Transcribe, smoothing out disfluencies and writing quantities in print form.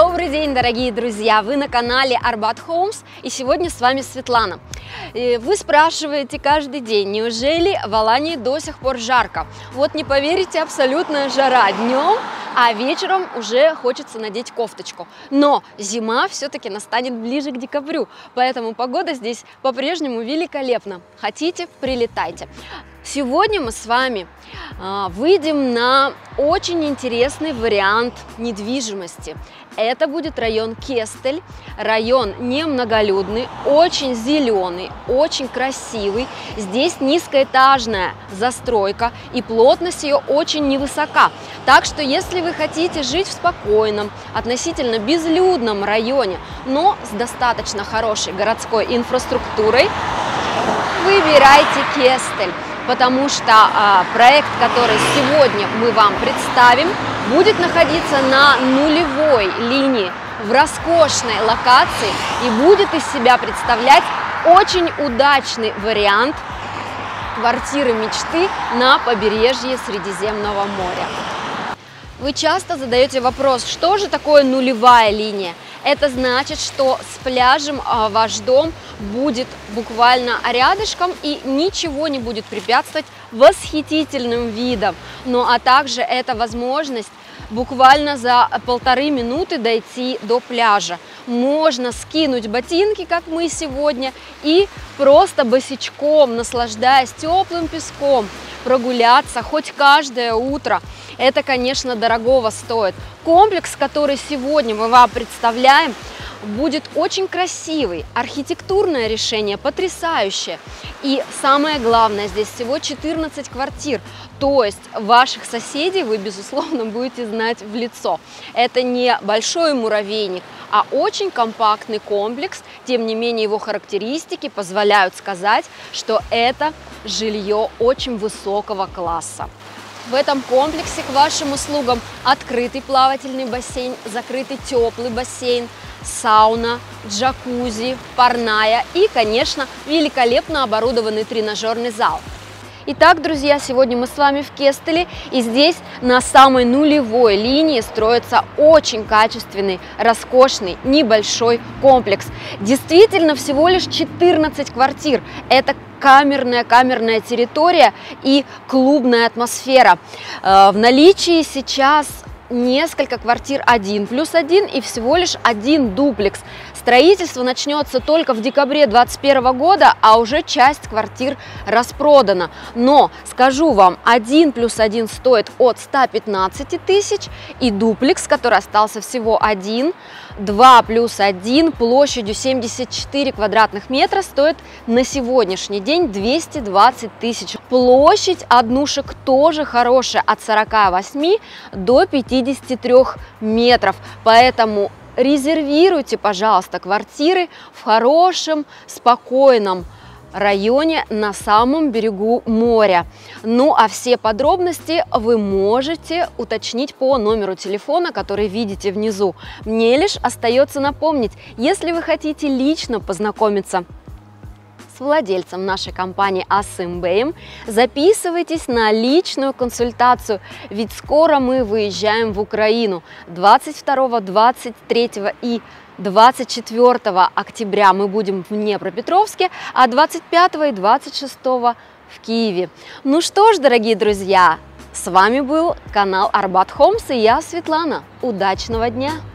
Добрый день, дорогие друзья! Вы на канале Арбат Homes, и сегодня с вами Светлана. Вы спрашиваете каждый день, неужели в Алании до сих пор жарко? Вот не поверите, абсолютная жара днем, а вечером уже хочется надеть кофточку. Но зима все-таки настанет ближе к декабрю, поэтому погода здесь по-прежнему великолепна. Хотите, прилетайте. Сегодня мы с вами выйдем на очень интересный вариант недвижимости. Это будет район Кестель, район немноголюдный, очень зеленый, очень красивый. Здесь низкоэтажная застройка и плотность ее очень невысока. Так что если вы хотите жить в спокойном, относительно безлюдном районе, но с достаточно хорошей городской инфраструктурой, выбирайте Кестель. Потому что проект, который сегодня мы вам представим, будет находиться на нулевой линии, в роскошной локации и будет из себя представлять очень удачный вариант квартиры мечты на побережье Средиземного моря. Вы часто задаете вопрос, что же такое нулевая линия? Это значит, что с пляжем ваш дом будет буквально рядышком и ничего не будет препятствовать восхитительным видам. Ну а также это возможность буквально за 1,5 минуты дойти до пляжа. Можно скинуть ботинки, как мы сегодня, и просто босичком, наслаждаясь теплым песком, прогуляться хоть каждое утро. Это, конечно, дорогого стоит. Комплекс, который сегодня мы вам представляем, будет очень красивый, архитектурное решение потрясающее. И самое главное, здесь всего 14 квартир, то есть ваших соседей вы, безусловно, будете знать в лицо. Это не большой муравейник, а очень компактный комплекс. Тем не менее, его характеристики позволяют сказать, что это жилье очень высокого класса. В этом комплексе к вашим услугам открытый плавательный бассейн, закрытый теплый бассейн, сауна, джакузи, парная и, конечно, великолепно оборудованный тренажерный зал. Итак, друзья, сегодня мы с вами в Кестеле, и здесь на самой нулевой линии строится очень качественный, роскошный, небольшой комплекс. Действительно, всего лишь 14 квартир. Это камерная территория и клубная атмосфера. В наличии сейчас несколько квартир 1+1 и всего лишь один дуплекс. Строительство начнется только в декабре 2021 года, а уже часть квартир распродана. Но скажу вам, 1+1 стоит от 115 тысяч, и дуплекс, который остался всего один, 2+1 площадью 74 квадратных метра, стоит на сегодняшний день 220 тысяч. Площадь однушек тоже хорошая, от 48 до 53 метров, поэтому резервируйте, пожалуйста, квартиры в хорошем, спокойном районе на самом берегу моря. Ну а все подробности вы можете уточнить по номеру телефона, который видите внизу. Мне лишь остается напомнить, если вы хотите лично познакомиться с владельцем нашей компании Асымбэем, записывайтесь на личную консультацию, ведь скоро мы выезжаем в Украину. 22, 23 и 24 октября мы будем в Днепропетровске, а 25 и 26 в Киеве. Ну что ж, дорогие друзья, с вами был канал Арбат Homes и я, Светлана. Удачного дня!